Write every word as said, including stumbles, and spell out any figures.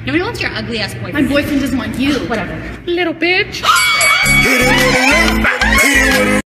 Nobody wants your ugly ass boyfriend. My boyfriend doesn't want you. Whatever. Little bitch.